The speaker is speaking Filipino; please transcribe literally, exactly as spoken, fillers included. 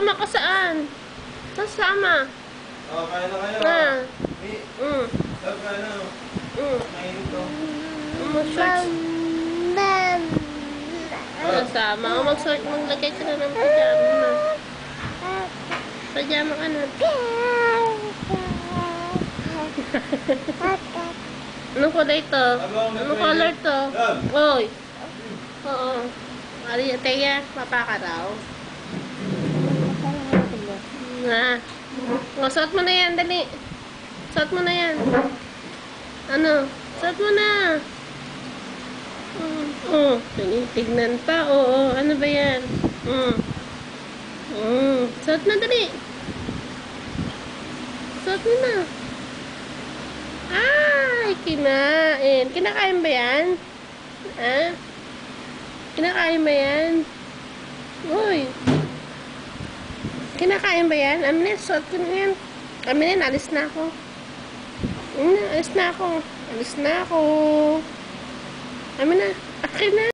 Sasama ka saan? Sasama. Oh, kaya na kayo. Ah. Mi. Mm. Love ka na. Mm. Kain ito. Mag-search. Sasama. O, mag-search. Maglagay ka na ng pajama. Pajama ka na. Anong kulay to? Anong color to? Oy. Oo. Ari, Teya, papa ka daw. Na. O, suot mo na yan, dali. Suot mo na yan. Ano? Suot mo na. Mm. Oh, tinitignan pa. Oo, ano ba yan? Mm. Mm. Suot na, dali. Suot mo na. Ay, kinain. Kinakain ba yan? Ah? Kinakain ba yan? Uy. Kinakain ba yan? Aminin, suot ko na yan. Aminin, alis na ako. Alis na ako. Alis na ako. Amin na. Akin na.